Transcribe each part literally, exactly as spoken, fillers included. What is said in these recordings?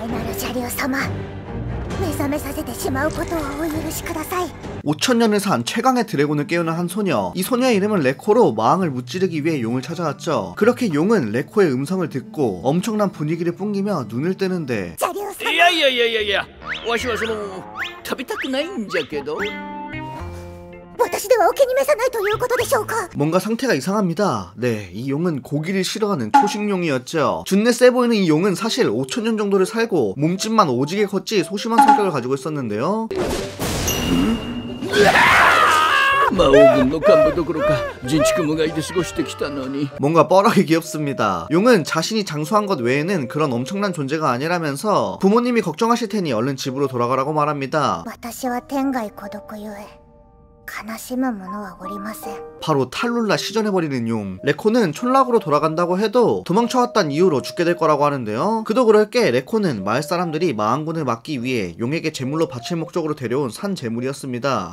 오천 년을 산 최강의 드래곤을 깨우는 한 소녀. 이 소녀의 이름은 레코로 마왕을 무찌르기 위해 용을 찾아왔죠. 그렇게 용은 레코의 음성을 듣고 엄청난 분위기를 뿜기며 눈을 뜨는데, 야야야야야, 와시와その食べたくないんじゃけど。 뭔가 상태가 이상합니다. 네, 이 용은 고기를 싫어하는 초식용이었죠. 준내 세 보이는 이 용은 사실 오천 년 정도를 살고 몸집만 오지게 컸지 소심한 성격을 가지고 있었는데요. 뭔가 뻘하게 귀엽습니다. 용은 자신이 장수한 것 외에는 그런 엄청난 존재가 아니라면서 부모님이 걱정하실 테니 얼른 집으로 돌아가라고 말합니다. 바로 탈룰라 시전해버리는 용. 레코는 촌락으로 돌아간다고 해도 도망쳐왔단 이유로 죽게 될 거라고 하는데요. 그도 그럴 게 레코는 마을 사람들이 마왕군을 막기 위해 용에게 제물로 바칠 목적으로 데려온 산 제물이었습니다.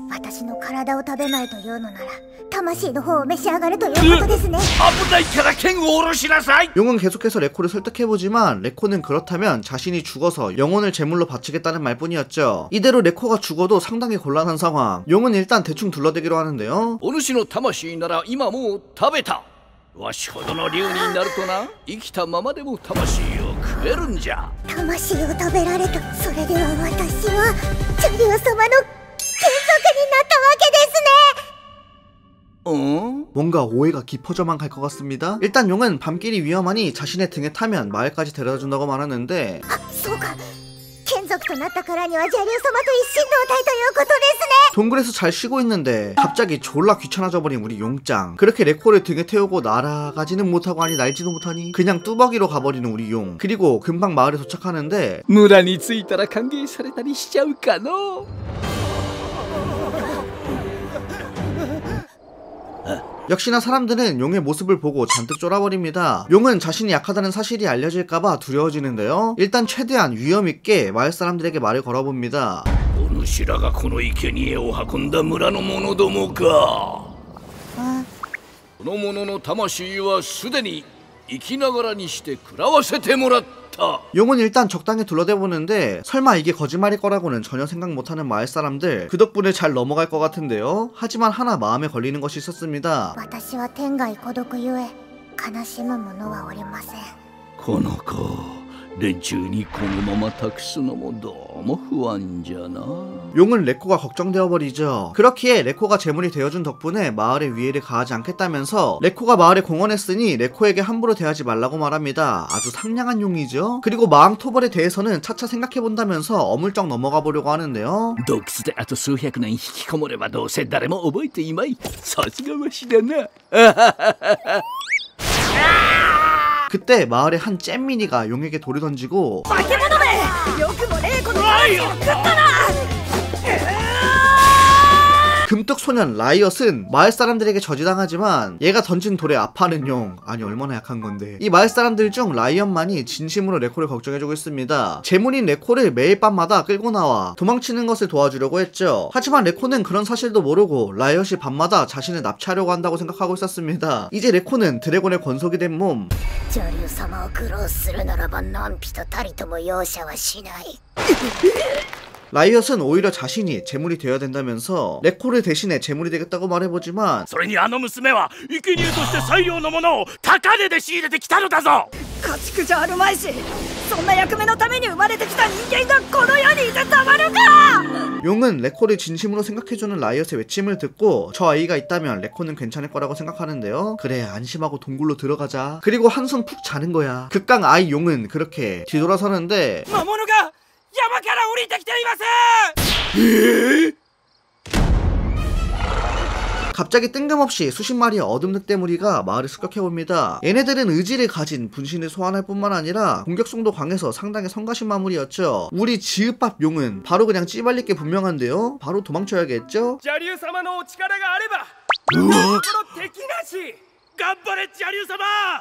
용은 계속해서 레코를 설득해보지만 레코는 그렇다면 자신이 죽어서 영혼을 제물로 바치겠다는 말뿐이었죠. 이대로 레코가 죽어도 상당히 곤란한 상황. 용은 일단 대충 둘러대기로 하는데요. お主の魂なら今もう食べた。わしほどの竜になるとな、生きたままでも魂を食えるんじゃ。魂を食べられた。それでは私はジャリオ様の眷属になったわけですね。 어? 뭔가 오해가 깊어져만 갈 것 같습니다. 일단 용은 밤길이 위험하니 자신의 등에 타면 마을까지 데려다 준다고 말하는데, 동굴에서 잘 쉬고 있는데 갑자기 졸라 귀찮아져 버린 우리 용짱. 그렇게 레코를 등에 태우고 날아가지는 못하고, 아니 날지도 못하니 그냥 뚜벅이로 가버리는 우리 용. 그리고 금방 마을에 도착하는데, 村に着いたら歓迎されたりしちゃうかの。 역시나 사람들은 용의 모습을 보고 잔뜩 쫄아버립니다. 용은 자신이 약하다는 사실이 알려질까봐 두려워지는데요. 일단 최대한 위험있게 마을 사람들에게 말을 걸어봅니다. お主らがこの生贄を運んだ村の者どもか。この者の魂はすでに生きながらにして食らわせてもらった。 용은 일단 적당히 둘러대보는데 설마 이게 거짓말일 거라고는 전혀 생각 못하는 마을 사람들. 그 덕분에 잘 넘어갈 것 같은데요. 하지만 하나 마음에 걸리는 것이 있었습니다. この子、連中にこのまま託すのもどうも不安じゃな。 용은 레코가 걱정되어 버리죠. 그렇기에 레코가 제물이 되어준 덕분에 마을의 위해를 가하지 않겠다면서 레코가 마을에 공헌했으니 레코에게 함부로 대하지 말라고 말합니다. 아주 상냥한 용이죠. 그리고 마왕 토벌에 대해서는 차차 생각해본다면서 어물쩍 넘어가 보려고 하는데요. 洞窟であと数百年引きこもればどうせ誰も覚えていまい。さすがわしだな。 그때 마을의 한 잼민이가 용에게 돌을 던지고, 금떡소년 라이엇은 마을 사람들에게 저지당하지만 얘가 던진 돌에 아파하는 용. 아니 얼마나 약한 건데. 이 마을 사람들 중 라이엇만이 진심으로 레코를 걱정해주고 있습니다. 제물인 레코를 매일 밤마다 끌고 나와 도망치는 것을 도와주려고 했죠. 하지만 레코는 그런 사실도 모르고 라이엇이 밤마다 자신을 납치하려고 한다고 생각하고 있었습니다. 이제 레코는 드래곤의 권속이 된 몸. 라이엇은 오히려 자신이 제물이 되어야 된다면서 레코를 대신해 제물이 되겠다고 말해보지만, それにあの娘は生贄として最良のものを高値で仕入れてきたのだぞ。家畜じゃあるまいし、そんな役目のために生まれてきた人間がこの世にいてたまるか。 용은 레코를 진심으로 생각해주는 라이엇의 외침을 듣고 저 아이가 있다면 레코는 괜찮을 거라고 생각하는데요. 그래, 안심하고 동굴로 들어가자. 그리고 한숨 푹 자는 거야. 극강 아이 용은 그렇게 뒤돌아서는데, 魔物が山から降りてきています。 갑자기 뜬금없이 수십 마리의 어둠 늑대무리가 마을을 습격해봅니다. 얘네들은 의지를 가진 분신을 소환할 뿐만 아니라 공격성도 강해서 상당히 성가신 마무리였죠. 우리 지읒밥 용은 바로 그냥 찌발릴 게 분명한데요. 바로 도망쳐야겠죠? ジャリュウ様のお力があればこの敵なし。頑張れジャリュウ様。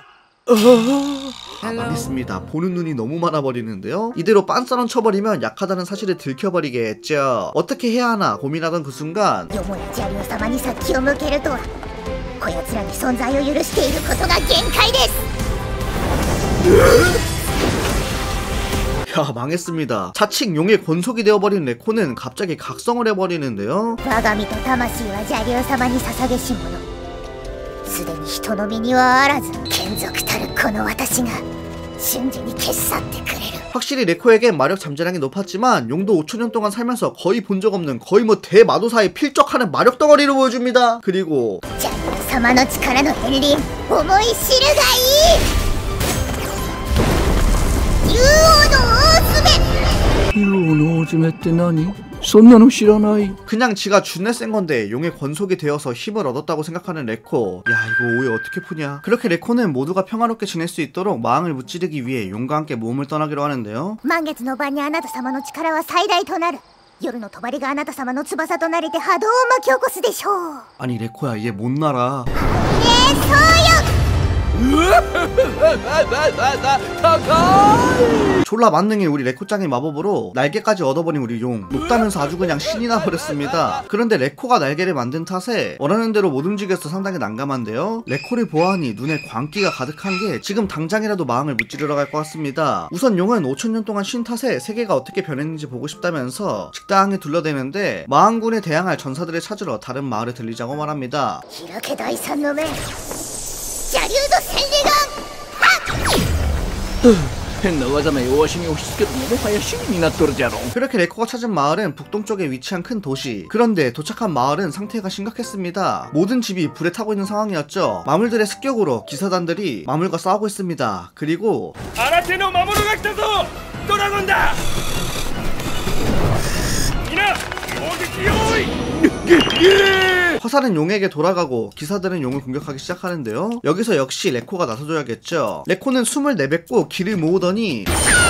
아, 망했습니다. 보는 눈이 너무 많아버리는데요. 이대로 빤스런 쳐버리면 약하다는 사실을 들켜버리게 했죠. 어떻게 해야 하나 고민하던 그 순간, 야, 망했습니다. 자칭 용의 권속이 되어버린 레코는 갑자기 각성을 해버리는데요. 我が身と魂は邪竜様に捧げし者。すでに人の身にはあらず眷属たるこの私が瞬時に消し去ってくれる。 확실히 레코에겐 마력 잠재량이 높았지만 용도 오천 년 동안 살면서 거의 본 적 없는 거의 뭐 대마도사에 필적하는 마력 덩어리를 보여줍니다. 그리고 邪竜様の力の片鱗思い知るがいい。竜王の大詰め。 竜王の大詰めって何？そんなの知らない。 그냥 지가 준내 센 건데 용의 권속이 되어서 힘을 얻었다고 생각하는 레코. 야, 이거 오해 어떻게 푸냐. 그렇게 레코는 모두가 평화롭게 지낼 수 있도록 마왕을 무찌르기 위해 용과 함께 몸을 떠나기로 하는데요. 満月の晩にあなた様の力は最大となる。夜の帳があなた様の翼となりて波動を巻き起こすでしょう。 아니 레코야, 얘 못 날아. えー、そうよ。 졸라 만능인 우리 레코짱의 마법으로 날개까지 얻어버린 우리 용. 높다면서 아주 그냥 신이 나버렸습니다. 그런데 레코가 날개를 만든 탓에 원하는 대로 못 움직여서 상당히 난감한데요. 레코를 보아하니 눈에 광기가 가득한 게 지금 당장이라도 마왕을 무찌르러 갈 것 같습니다. 우선 용은 오천 년 동안 쉰 탓에 세계가 어떻게 변했는지 보고 싶다면서 직당하게 둘러대는데 마왕군에 대항할 전사들을 찾으러 다른 마을에 들리자고 말합니다. 開け第三の目。邪竜の千里眼。 変な技名をわしに押し付けるのもはや趣味になっとるじゃろ。 그렇게 레코가 찾은 마을은 북동쪽에 위치한 큰 도시. 그런데 도착한 마을은 상태가 심각했습니다. 모든 집이 불에 타고 있는 상황이었죠. 마물들의 습격으로 기사단들이 마물과 싸우고 있습니다. 그리고 新手の魔物が来たぞ。ドラゴンだ。みんな攻撃用意。 화살은 용에게 돌아가고 기사들은 용을 공격하기 시작하는데요. 여기서 역시 레코가 나서줘야겠죠. 레코는 숨을 내뱉고 기를 모으더니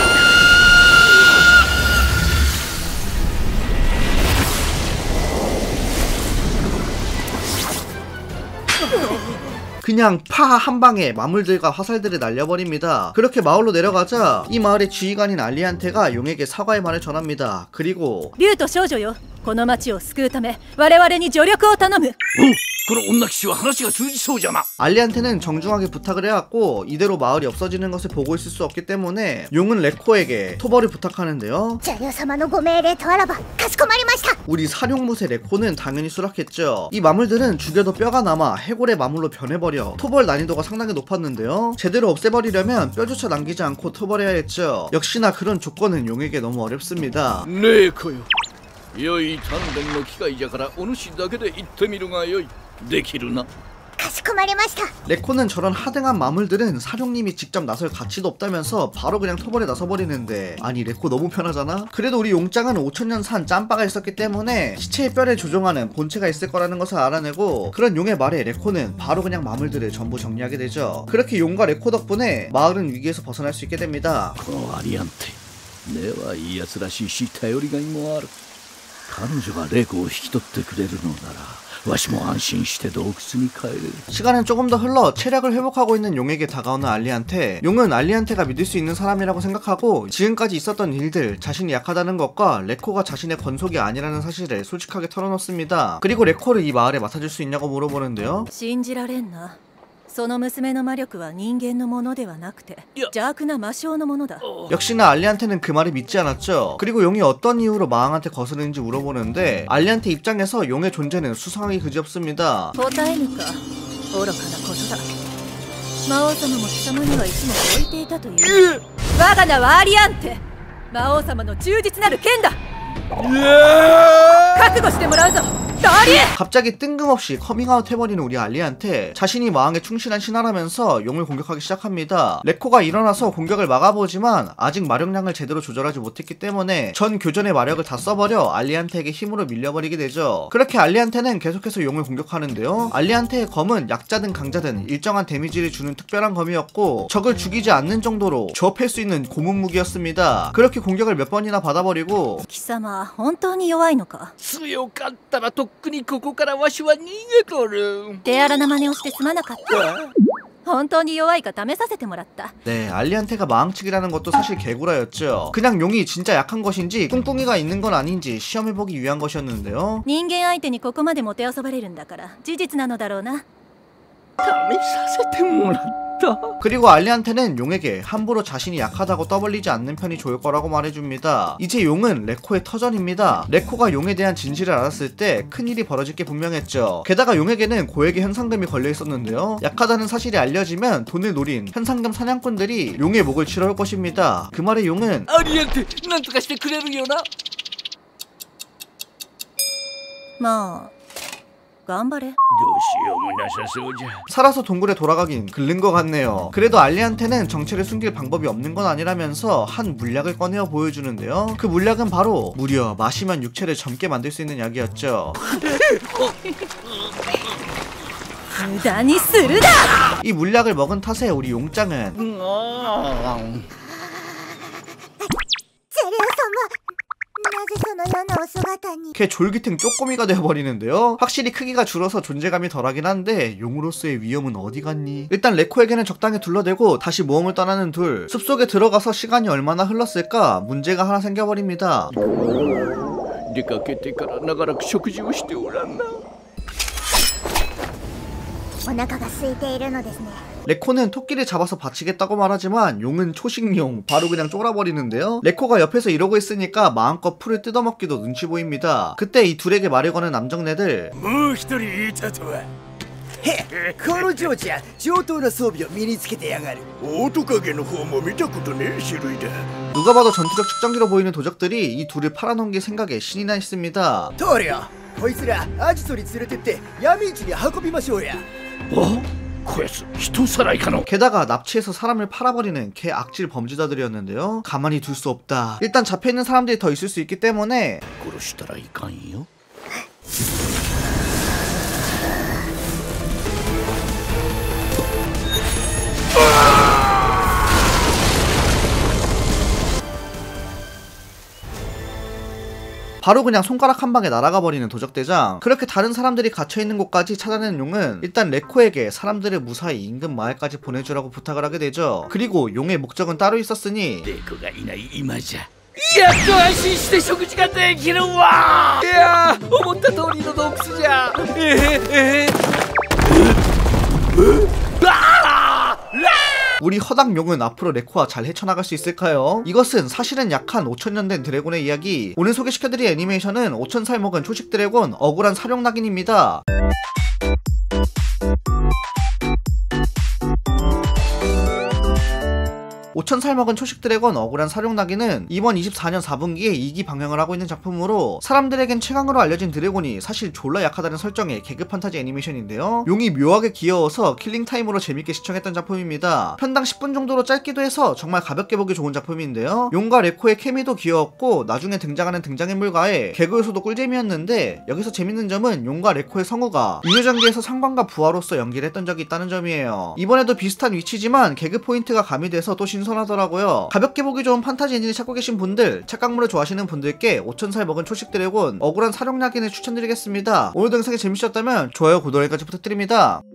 그냥 파 한 방에 마물들과 화살들을 날려버립니다. 그렇게 마을로 내려가자 이 마을의 지휘관인 알리한테가 용에게 사과의 말을 전합니다. 그리고 竜と少女よ、この町を救うため我々に助力を頼む。 この女騎士は話が通じそうじゃな。 알리한테는 정중하게 부탁을 해왔고 이대로 마을이 없어지는 것을 보고 있을 수 없기 때문에 용은 레코에게 토벌을 부탁하는데요. 邪竜様のご命令とあらばかしこまりました。 우리 사룡무새 레코는 당연히 수락했죠. 이 마물들은 죽여도 뼈가 남아 해골의 마물로 변해버려 토벌 난이도가 상당히 높았는데요. 제대로 없애버리려면 뼈조차 남기지 않고 토벌해야 했죠. 역시나 그런 조건은 용에게 너무 어렵습니다. レイコよ。良い鍛錬の機会じゃからお主だけで行ってみるがよい。できるな。 かしこまりました。 레코는 저런 하등한 마물들은 사룡님이 직접 나설 가치도 없다면서 바로 그냥 토벌에 나서버리는데 아니 레코 너무 편하잖아? 그래도 우리 용짱은 오천 년 산 짬바가 있었기 때문에 시체의 뼈를 조종하는 본체가 있을 거라는 것을 알아내고 그런 용의 말에 레코는 바로 그냥 마물들을 전부 정리하게 되죠. 그렇게 용과 레코 덕분에 마을은 위기에서 벗어날 수 있게 됩니다. このアリアンテ根はいいやつらしいし頼りがいもある。彼女がレイコを引き取ってくれるのならわしも安心して洞窟に帰れる。 시간은 조금 더 흘러 체력을 회복하고 있는 용에게 다가오는 알리한테 용은 알리한테가 믿을 수 있는 사람이라고 생각하고 지금까지 있었던 일들, 자신이 약하다는 것과 레코가 자신의 권속이 아니라는 사실을 솔직하게 털어놓습니다. 그리고 레코를 이 마을에 맡아줄 수 있냐고 물어보는데요. 信じられんな。その娘の魔力は人間のものではなくて邪悪な魔性のものだ。 역시나 알리한테는 그 말을 믿지 않았죠. 그리고 용이 어떤 이유로 마왕한테 거스르는지 물어보는데 알리한테 입장에서 용의 존재는 수상하기 그지없습니다. 答えぬか。愚かなことだ。魔王様も貴様にはいつも置いていたという。我が名はアリアンテ。魔王様の忠実なる剣だ。覚悟してもらうぞ。 갑자기 뜬금없이 커밍아웃 해버리는 우리 알리한테 자신이 마왕에 충실한 신하라면서 용을 공격하기 시작합니다. 레코가 일어나서 공격을 막아보지만 아직 마력량을 제대로 조절하지 못했기 때문에 전 교전의 마력을 다 써버려 알리한테에게 힘으로 밀려버리게 되죠. 그렇게 알리한테는 계속해서 용을 공격하는데요. 알리한테의 검은 약자든 강자든 일정한 데미지를 주는 특별한 검이었고 적을 죽이지 않는 정도로 조업할 수 있는 고문 무기였습니다. 그렇게 공격을 몇 번이나 받아버리고 貴様本当に弱いのか。 強かったらとっくにここからわしは逃げとる。 手荒な真似をしてすまなかった。本当に弱いか試させてもらった。 네, 알리한테가 마왕측이라는 것도 사실 개구라였죠. 그냥 용이 진짜 약한 것인지 꿍꿍이가 있는 건 아닌지 시험해보기 위한 것이었는데요. 人間相手にここまでもてあそばれるんだから事実なのだろうな。 試させてもらった。 った。 그리고 알리한테는 용에게 함부로 자신이 약하다고 떠벌리지 않는 편이 좋을 거라고 말해줍니다. 이제 용은 레코의 터전입니다. 레코가 용에 대한 진실을 알았을 때 큰일이 벌어질 게 분명했죠. 게다가 용에게는 고액의 현상금이 걸려 있었는데요. 약하다는 사실이 알려지면 돈을 노린 현상금 사냥꾼들이 용의 목을 치러올 것입니다. 그 말에 용은 アリアンってなんとかしてくれるよな。 まあ頑張れ。 どうしようもなさそうじゃ。 살아서 동굴에 돌아가긴 글른 것 같네요. 그래도 알리한테는 정체를 숨길 방법이 없는 건 아니라면서 한 물약을 꺼내어 보여주는데요. 그 물약은 바로 무려 마시면 육체를 젊게 만들 수 있는 약이었죠. 無駄にするな。 이 물약을 먹은 탓에 우리 용짱은 うんあーゼレオ様、なぜそのようなお姿に。 걔 졸기탱 쪼꼬미가 되어버리는데요. 확실히 크기가 줄어서 존재감이 덜하긴 한데 용으로서의 위험은 어디 갔니? 일단 레코에게는 적당히 둘러대고 다시 모험을 떠나는 둘. 숲속에 들어가서 시간이 얼마나 흘렀을까 문제가 하나 생겨버립니다. 出かけてから長らく食事をしておらんな。 お腹が空いているのですね。 레코는 토끼를 잡아서 바치겠다고 말하지만 용은 초식용 바로 그냥 쫄아버리는데요. 레코가 옆에서 이러고 있으니까 마음껏 풀을 뜯어먹기도 눈치 보입니다. 그때 이 둘에게 말을 거는 남정네들. もう一人いたとは。へこの嬢ちゃん上等な装備を身につけてやがる。オオトカゲの方も見たことねえ種類だ。 누가 봐도 전투력 측정기로 보이는 도적들이 이 둘을 팔아넘길 생각에 신이 나 있습니다. 棟梁こいつらアジトに連れてって闇市に運びましょうや。 おこやつ人さらいかの。 게다가 납치해서 사람을 팔아버리는 개 악질 범죄자들이었는데요. 가만히 둘 수 없다. 일단 잡혀있는 사람들이 더 있을 수 있기 때문에 殺したらいかんよ。 바로 그냥 손가락 한 방에 날아가 버리는 도적대장. 그렇게 다른 사람들이 갇혀있는 곳까지 찾아낸 용은 일단 레코에게 사람들을 무사히 인근 마을까지 보내주라고 부탁을 하게 되죠. 그리고 용의 목적은 따로 있었으니 レコがいない今じゃやっと安心して食事ができるわ。いやー思った通りの洞窟じゃ。えー、えー、あー 우리 허당 용은 앞으로 레코와 잘 헤쳐나갈 수 있을까요? 이것은 사실은 약 한 오천 년 된 드래곤의 이야기. 오늘 소개시켜드릴 애니메이션은 오천 살 먹은 초식 드래곤 억울한 사룡낙인입니다. 오천 살 먹은 초식 드래곤 억울한 사룡낙인은 이번 이십사 년 사 분기에 이 기 방영을 하고 있는 작품으로 사람들에겐 최강으로 알려진 드래곤이 사실 졸라 약하다는 설정의 개그 판타지 애니메이션인데요. 용이 묘하게 귀여워서 킬링타임으로 재밌게 시청했던 작품입니다. 편당 십 분 정도로 짧기도 해서 정말 가볍게 보기 좋은 작품인데요. 용과 레코의 케미도 귀여웠고 나중에 등장하는 등장인물과의 개그 요소도 꿀잼이었는데 여기서 재밌는 점은 용과 레코의 성우가 유녀장기에서 상관과 부하로서 연기를 했던 적이 있다는 점이에요. 이번에도 비슷한 위치지만 개그 포인트가 가미돼서 또 신선하더라고요. 가볍게 보기 좋은 판타지 애니를 찾고 계신 분들, 착각물을 좋아하시는 분들께 오천 살 먹은 초식 드래곤 억울한 사룡낙인을 추천드리겠습니다. 오늘도 영상이 재밌으셨다면 좋아요, 구독까지 부탁드립니다.